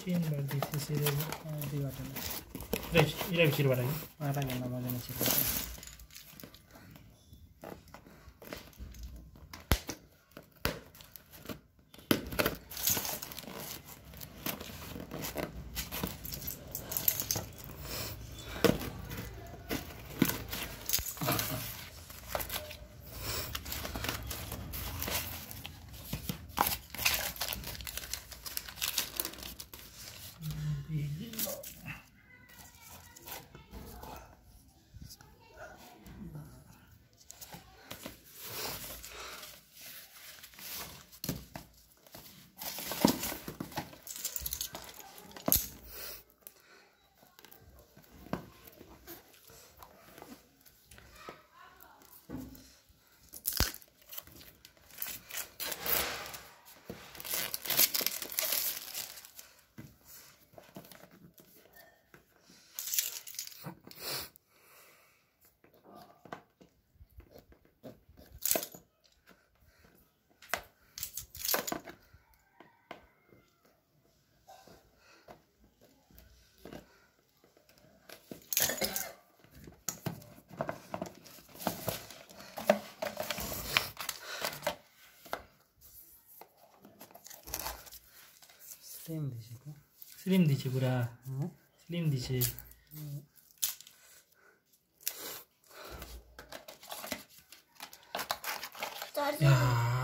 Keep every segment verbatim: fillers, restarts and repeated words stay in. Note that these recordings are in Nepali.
Chin baru di sisi ini. Di bawah. Ini ini bisa dibuat lagi. Ada yang namanya macam itu. Slim di sini. Slim di sini pura. Slim di sini. Ya.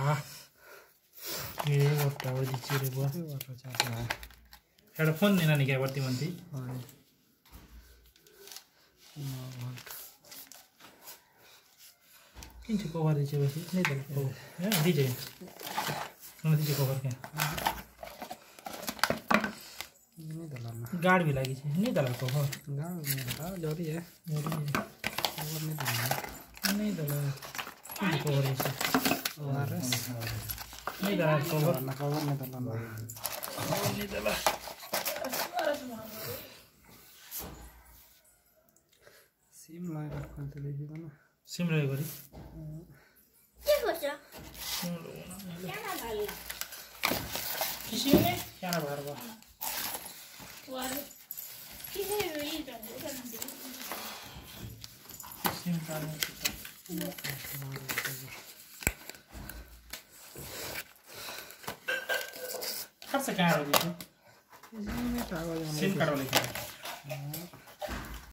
Ini water di sini buat. Water charger. Ada phone ni nani kaya berarti manti. Kinci cover di sini sih. Ni dah. Ya di sini. Nanti di cover kaya. Ini dalam. Guard भी लगी है नहीं दला cover. Guard नहीं था जोड़ी है. जोड़ी है. Cover नहीं दला. नहीं दला. नहीं cover है. Waras. नहीं दला cover. ना cover नहीं दला. नहीं दला. सिम लगा कर तो देखिए ना. सिम लगा करी. क्या सोचा? सिम लगाना. क्या ना भाई? किसी ने क्या ना बाहर बा. वाह. किसी ने भी ये कर दिया. सिम डालने की. कब से क्या हो रही है? इसमें क्या हो रहा है? सिम कार्ड वाले क्या?